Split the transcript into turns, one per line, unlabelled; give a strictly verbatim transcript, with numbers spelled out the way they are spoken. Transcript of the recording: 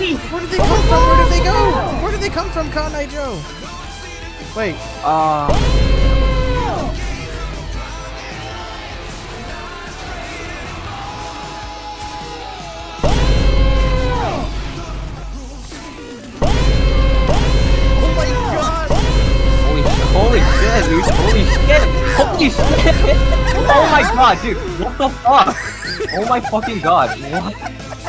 Where did they come from? Where did they go? Where did they come from, Kanai Joe? Wait.
Uh... Holy shit, dude! Holy shit! Holy shit! Oh my god, dude! What the fuck? Oh my fucking god! What?